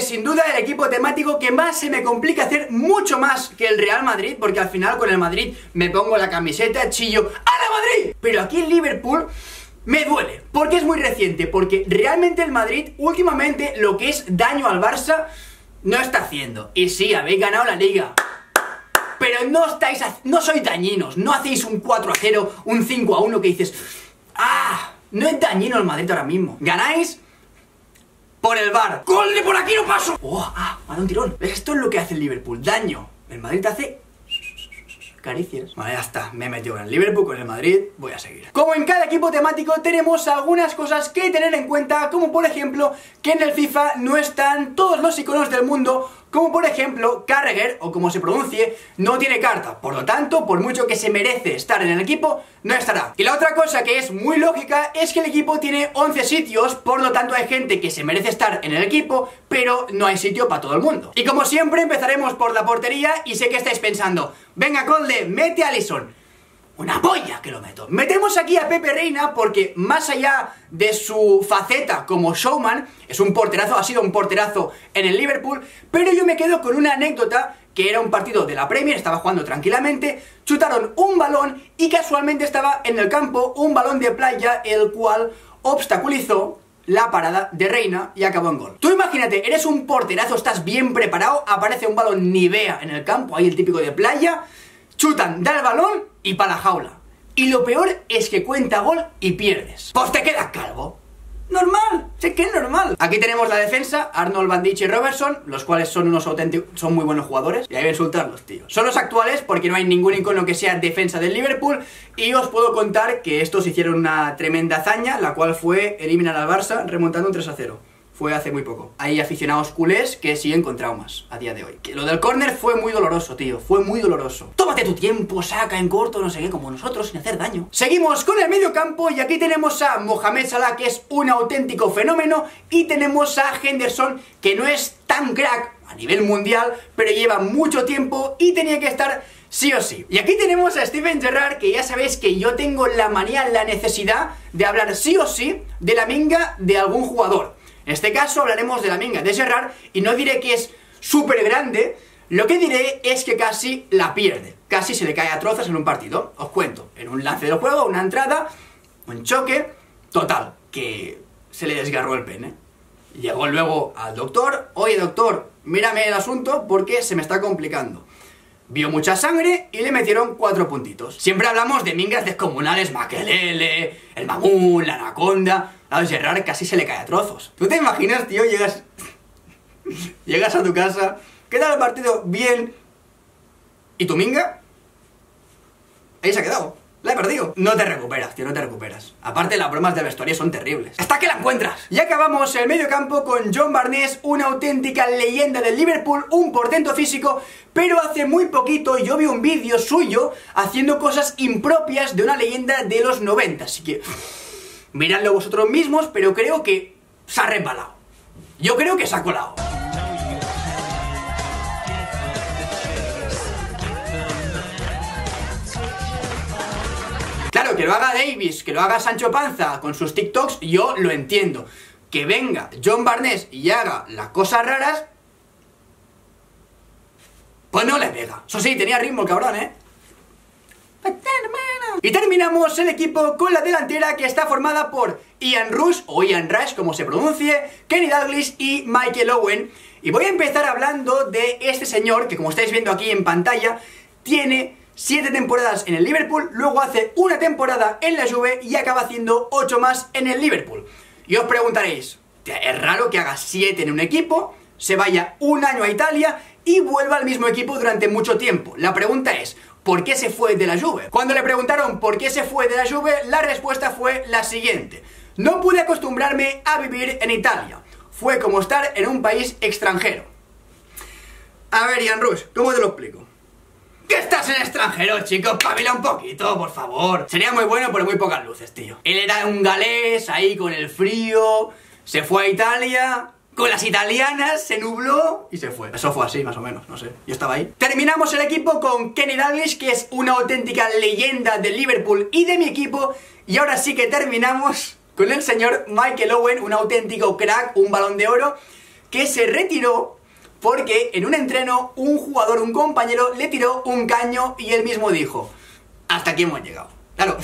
es sin duda el equipo temático que más se me complica hacer, mucho más que el Real Madrid, porque al final con el Madrid me pongo la camiseta, chillo ¡a la Madrid! Pero aquí en Liverpool me duele, porque es muy reciente, porque realmente el Madrid últimamente lo que es daño al Barça no está haciendo. Y sí, habéis ganado la Liga, pero no sois dañinos, no hacéis un 4-0, un 5-1 que dices ¡ah! No es dañino el Madrid ahora mismo. Ganáis por el VAR. ¡Gol de por aquí no paso! ¡Oh! ¡Ah! Me ha dado un tirón. Esto es lo que hace el Liverpool, daño. El Madrid te hace caricias. Vale, ya está, me he metido en el Liverpool, con el Madrid, voy a seguir. Como en cada equipo temático tenemos algunas cosas que tener en cuenta, como por ejemplo que en el FIFA no están todos los iconos del mundo, como por ejemplo Carragher, o como se pronuncie, no tiene carta, por lo tanto, por mucho que se merece estar en el equipo, no estará. Y la otra cosa que es muy lógica es que el equipo tiene 11 sitios, por lo tanto hay gente que se merece estar en el equipo, pero no hay sitio para todo el mundo. Y como siempre empezaremos por la portería, y sé que estáis pensando, venga Colde, mete a Alisson. Una polla que lo meto. Metemos aquí a Pepe Reina porque más allá de su faceta como showman, es un porterazo, ha sido un porterazo en el Liverpool, pero yo me quedo con una anécdota que era un partido de la Premier, estaba jugando tranquilamente, chutaron un balón y casualmente estaba en el campo un balón de playa el cual obstaculizó la parada de Reina y acabó en gol. Tú imagínate, eres un porterazo, estás bien preparado, aparece un balón Nivea en el campo, ahí el típico de playa, chutan, da el balón y para la jaula. Y lo peor es que cuenta gol y pierdes. Pues te quedas calvo. Normal, sé que es normal. Aquí tenemos la defensa, Arnold, Van Dijk y Robertson, los cuales son unos auténticos, son muy buenos jugadores. Y hay que insultarlos, tío. Son los actuales porque no hay ningún icono que sea defensa del Liverpool. Y os puedo contar que estos hicieron una tremenda hazaña, la cual fue eliminar al Barça remontando un 3-0. Fue hace muy poco. Hay aficionados culés que siguen con traumas a día de hoy. Que lo del córner fue muy doloroso, tío. Fue muy doloroso. Tómate tu tiempo, saca en corto, no sé qué, como nosotros, sin hacer daño. Seguimos con el medio campo y aquí tenemos a Mohamed Salah, que es un auténtico fenómeno. Y tenemos a Henderson, que no es tan crack a nivel mundial, pero lleva mucho tiempo y tenía que estar sí o sí. Y aquí tenemos a Steven Gerrard, que ya sabéis que yo tengo la manía, la necesidad de hablar sí o sí de la minga de algún jugador. En este caso hablaremos de la minga de Gerrard y no diré que es súper grande, lo que diré es que casi la pierde, casi se le cae a trozos en un partido. Os cuento, en un lance del juego, una entrada, un choque, total, que se le desgarró el pene. Llegó luego al doctor, oye doctor, mírame el asunto porque se me está complicando. Vio mucha sangre y le metieron 4 puntitos. Siempre hablamos de mingas descomunales, Makelele, el mamú, la anaconda. A Gerrard casi se le cae a trozos. ¿Tú te imaginas, tío? Llegas a tu casa, queda el partido bien, ¿y tu minga? Ahí se ha quedado. La he perdido. No te recuperas, tío, no te recuperas. Aparte, las bromas de vestuario son terribles. ¡Hasta que la encuentras! Y acabamos el medio campo con John Barnes, una auténtica leyenda del Liverpool, un portento físico, pero hace muy poquito yo vi un vídeo suyo haciendo cosas impropias de una leyenda de los 90, así que miradlo vosotros mismos, pero creo que se ha resbalado. Yo creo que se ha colado. Claro, que lo haga Davis, que lo haga Sancho Panza con sus TikToks, yo lo entiendo. Que venga John Barnes y haga las cosas raras, pues no le pega. Eso sí, tenía ritmo el cabrón, ¿eh? Y terminamos el equipo con la delantera, que está formada por Ian Rush, o Ian Rush, como se pronuncie, Kenny Dalglish y Michael Owen. Y voy a empezar hablando de este señor, que como estáis viendo aquí en pantalla, tiene 7 temporadas en el Liverpool, luego hace una temporada en la Juve y acaba haciendo 8 más en el Liverpool. Y os preguntaréis, es raro que haga 7 en un equipo, se vaya un año a Italia y vuelva al mismo equipo durante mucho tiempo. La pregunta es, ¿por qué se fue de la Juve? Cuando le preguntaron por qué se fue de la Juve, la respuesta fue la siguiente: no pude acostumbrarme a vivir en Italia. Fue como estar en un país extranjero. A ver, Ian Rush, ¿cómo te lo explico? ¿Qué estás en extranjero, chicos? Pabila un poquito, por favor. Sería muy bueno, pero muy pocas luces, tío. Él era un galés, ahí con el frío, se fue a Italia, con las italianas, se nubló y se fue. Eso fue así, más o menos, no sé. Yo estaba ahí. Terminamos el equipo con Kenny Dalglish, que es una auténtica leyenda del Liverpool y de mi equipo. Y ahora sí que terminamos con el señor Michael Owen, un auténtico crack, un balón de oro, que se retiró porque en un entreno un jugador, un compañero, le tiró un caño y él mismo dijo: hasta aquí hemos llegado. Claro,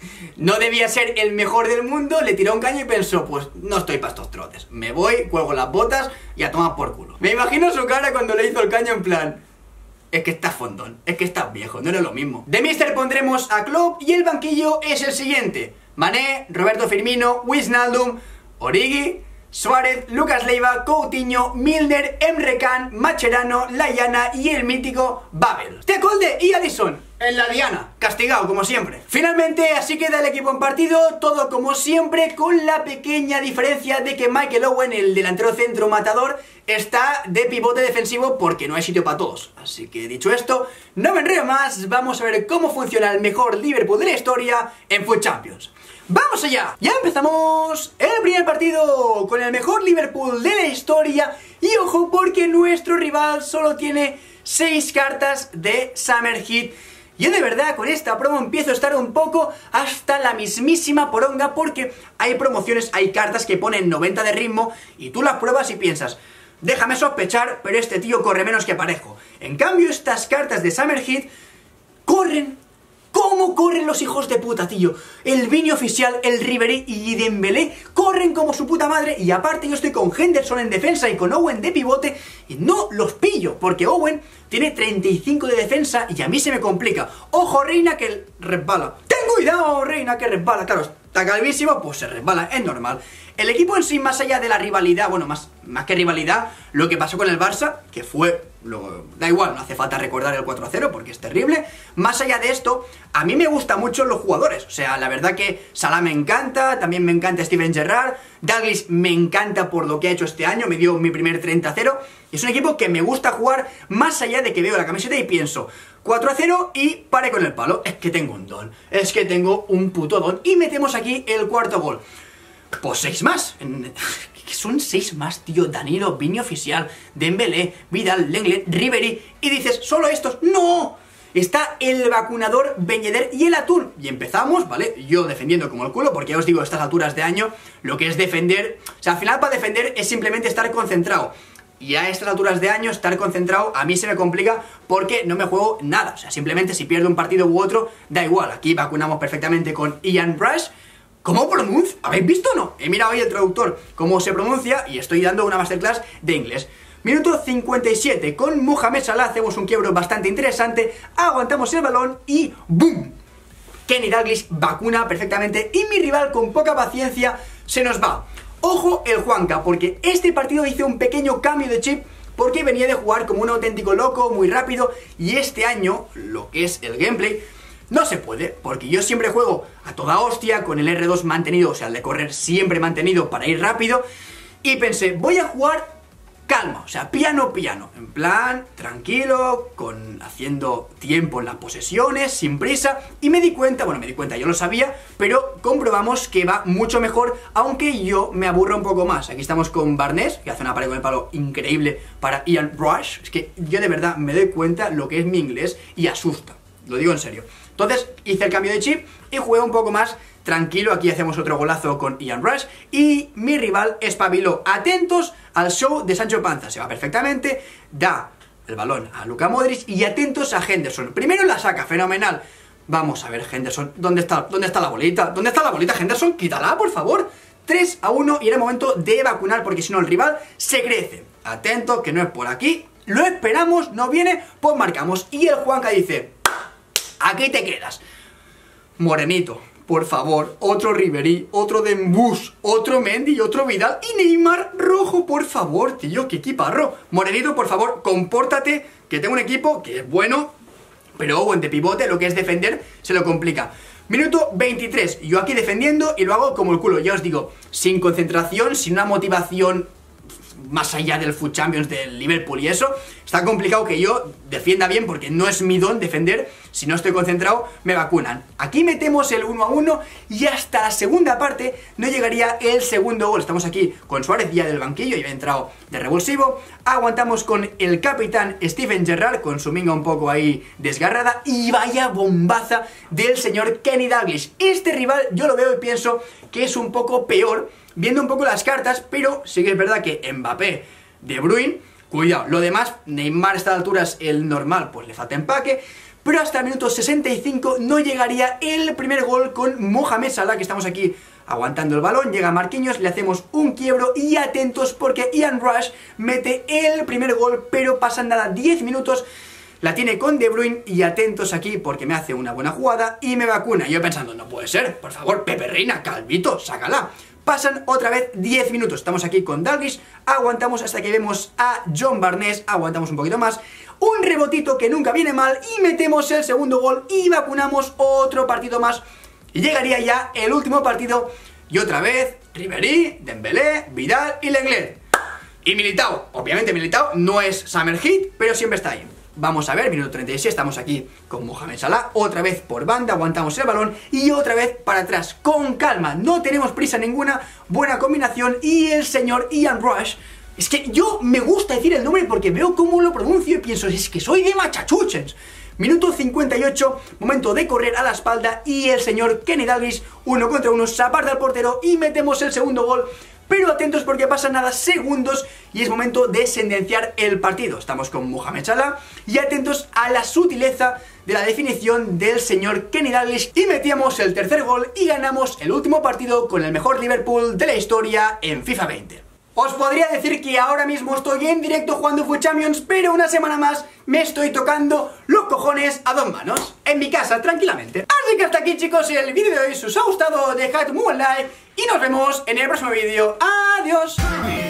no debía ser el mejor del mundo, le tiró un caño y pensó: pues no estoy para estos trotes, me voy, cuelgo las botas y a tomar por culo. Me imagino su cara cuando le hizo el caño en plan: es que estás fondón, es que estás viejo, no era lo mismo. De Mister pondremos a Klopp y el banquillo es el siguiente: Mané, Roberto Firmino, Wijnaldum, Origi, Suárez, Lucas Leiva, Coutinho, Milner, Emre Can, Mascherano, Lallana y el mítico Babel. Tecolde y Alisson en la diana, castigado como siempre. Finalmente, así queda el equipo en partido, todo como siempre, con la pequeña diferencia de que Michael Owen, el delantero centro matador, está de pivote defensivo porque no hay sitio para todos. Así que dicho esto, no me enreo más, vamos a ver cómo funciona el mejor Liverpool de la historia en FUT Champions. ¡Vamos allá! Ya empezamos el primer partido con el mejor Liverpool de la historia. Y ojo, porque nuestro rival solo tiene 6 cartas de Summer Heat. Yo de verdad con esta promo empiezo a estar un poco hasta la mismísima poronga, porque hay promociones, hay cartas que ponen 90 de ritmo y tú las pruebas y piensas: déjame sospechar, pero este tío corre menos que Parejo. En cambio, estas cartas de Summer Heat corren. ¿Cómo corren los hijos de puta, tío? El Vini oficial, el Ribery y Dembélé corren como su puta madre. Y aparte yo estoy con Henderson en defensa y con Owen de pivote y no los pillo, porque Owen tiene 35 de defensa y a mí se me complica. Ojo, Reina, que resbala. ¡Ten cuidado, Reina, que resbala! Claro, está calvísimo, pues se resbala, es normal. El equipo en sí, más allá de la rivalidad, bueno, más que rivalidad, lo que pasó con el Barça, que fue... da igual, no hace falta recordar el 4-0 porque es terrible. Más allá de esto, a mí me gustan mucho los jugadores. O sea, la verdad que Salah me encanta, también me encanta Steven Gerrard, Dalglish me encanta por lo que ha hecho este año, me dio mi primer 30-0. Y es un equipo que me gusta jugar, más allá de que veo la camiseta y pienso 4-0 y pare con el palo. Es que tengo un don, es que tengo un puto don. Y metemos aquí el cuarto gol. Pues 6 más. Son 6 más, tío. Danilo, Vini oficial, Dembélé, Vidal, Lenglet, Ribery. Y dices, ¿solo estos? ¡No! Está el vacunador, Ben Yedder y el Atún. Y empezamos, ¿vale? Yo defendiendo como el culo, porque ya os digo, a estas alturas de año, lo que es defender... O sea, al final para defender es simplemente estar concentrado. Y a estas alturas de año, estar concentrado a mí se me complica porque no me juego nada. O sea, simplemente si pierdo un partido u otro, da igual. Aquí vacunamos perfectamente con Ian Rush. ¿Cómo pronuncia? ¿Habéis visto o no? He mirado hoy el traductor cómo se pronuncia y estoy dando una masterclass de inglés. Minuto 57, con Mohamed Salah hacemos un quiebro bastante interesante, aguantamos el balón y ¡boom! Kenny Dalglish vacuna perfectamente y mi rival con poca paciencia se nos va. Ojo el Juanca, porque este partido hice un pequeño cambio de chip porque venía de jugar como un auténtico loco, muy rápido, y este año, lo que es el gameplay, no se puede, porque yo siempre juego a toda hostia, con el R2 mantenido, o sea, el de correr siempre mantenido para ir rápido, y pensé, voy a jugar calma, o sea, piano, en plan, tranquilo, haciendo tiempo en las posesiones, sin prisa, y me di cuenta, yo lo sabía, pero comprobamos que va mucho mejor, aunque yo me aburro un poco más. Aquí estamos con Barnes, que hace una pared con el palo increíble para Ian Rush. Es que yo de verdad me doy cuenta lo que es mi inglés y asusta, lo digo en serio. Entonces hice el cambio de chip y jugué un poco más tranquilo. Aquí hacemos otro golazo con Ian Rush y mi rival espabiló. Atentos al show de Sancho Panza, se va perfectamente, da el balón a Luka Modric y atentos a Henderson. Primero la saca, fenomenal. Vamos a ver, Henderson, ¿dónde está la bolita? ¿Dónde está la bolita, Henderson? Quítala, por favor. 3-1 y era momento de vacunar porque si no el rival se crece. Atento, que no es por aquí. Lo esperamos, no viene, pues marcamos. Y el Juanca dice, aquí te quedas. Morenito, por favor, otro Ribery, otro Dembús, otro Mendy y otro Vidal y Neymar rojo, por favor, tío, qué equiparro. Morenito, por favor, compórtate, que tengo un equipo que es bueno, pero Owen de pivote, lo que es defender, se lo complica. Minuto 23, yo aquí defendiendo y lo hago como el culo, ya os digo, sin concentración, sin una motivación más allá del FUT Champions, del Liverpool y eso. Está complicado que yo defienda bien porque no es mi don defender. Si no estoy concentrado, me vacunan. Aquí metemos el 1-1 y hasta la segunda parte no llegaría el segundo gol. Estamos aquí con Suárez ya del banquillo y ha entrado de revulsivo. Aguantamos con el capitán Steven Gerrard con su minga un poco ahí desgarrada y vaya bombaza del señor Kenny Dalglish. Este rival yo lo veo y pienso que es un poco peor viendo un poco las cartas, pero sí que es verdad que Mbappé De Bruyne, cuidado, lo demás, Neymar a estas alturas, el normal, pues le falta empaque, pero hasta el minuto 65 no llegaría el primer gol con Mohamed Salah, que estamos aquí aguantando el balón, llega Marquinhos, le hacemos un quiebro y atentos porque Ian Rush mete el primer gol, pero pasan nada 10 minutos, la tiene con De Bruyne y atentos aquí porque me hace una buena jugada y me vacuna. Yo pensando, no puede ser, por favor, Pepe Reina, Calvito, sácala. Pasan otra vez 10 minutos, estamos aquí con Dalglish, aguantamos hasta que vemos a John Barnes, aguantamos un poquito más, un rebotito que nunca viene mal y metemos el segundo gol y vacunamos otro partido más. Y llegaría ya el último partido y otra vez Ribéry, Dembélé, Vidal y Lenglet. Y Militao, obviamente Militao no es Summer Hit, pero siempre está ahí. Vamos a ver, minuto 36, estamos aquí con Mohamed Salah, otra vez por banda, aguantamos el balón y otra vez para atrás, con calma, no tenemos prisa ninguna, buena combinación y el señor Ian Rush. Es que yo me gusta decir el nombre porque veo cómo lo pronuncio y pienso, es que soy de Machachuchens. Minuto 58, momento de correr a la espalda y el señor Kenny Dalglish, 1 contra 1, se aparta al portero y metemos el segundo gol. Pero atentos porque pasan nada segundos y es momento de sentenciar el partido. Estamos con Mohamed Salah y atentos a la sutileza de la definición del señor Kenny Dalglish y metíamos el tercer gol y ganamos el último partido con el mejor Liverpool de la historia en FIFA 20. Os podría decir que ahora mismo estoy en directo jugando FUT Champions, pero una semana más me estoy tocando los cojones a dos manos, en mi casa, tranquilamente. Así que hasta aquí, chicos, el vídeo de hoy. Si os ha gustado, dejad un buen like y nos vemos en el próximo vídeo. ¡Adiós!